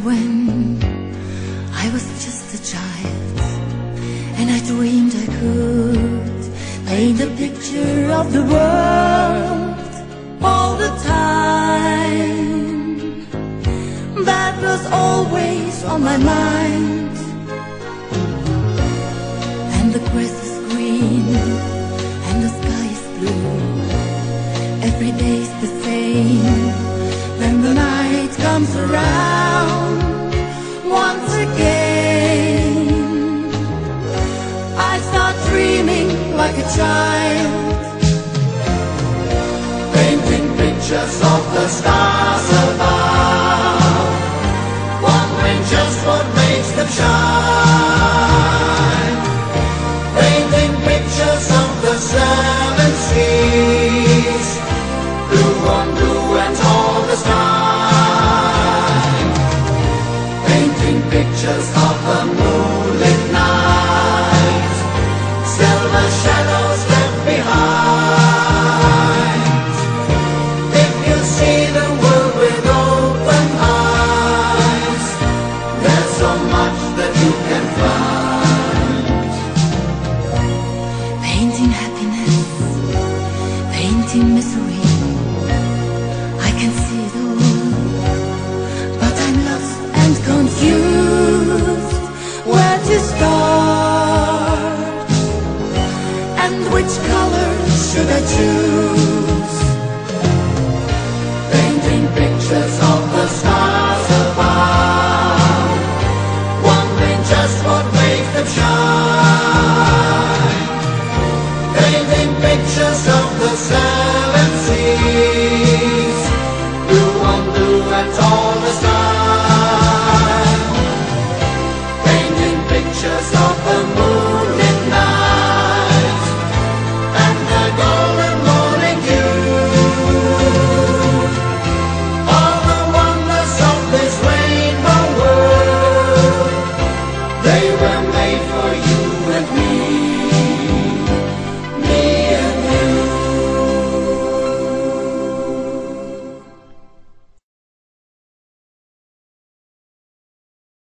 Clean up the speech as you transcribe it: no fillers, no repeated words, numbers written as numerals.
when I was just a child, and I dreamed I could paint a picture of the world all the time. That was always on my mind. And the grass is green and the sky is blue. Every day's the same. Then the night comes around once again. I start dreaming like a child, painting pictures of the stars above, wondering just what makes them shine. Painting pictures of the seven seas, blue on blue and all the sky. Painting pictures of the moonlit night, silver shadows left behind. If you see the world with open eyes, there's so much that you can find. painting happiness, painting misery. I can see it all, but I'm lost and confused where to start, and which color should I choose? Painting pictures of the stars above, wondering just what makes them shine. Painting pictures of the seven seas, blue on blue and all the stars.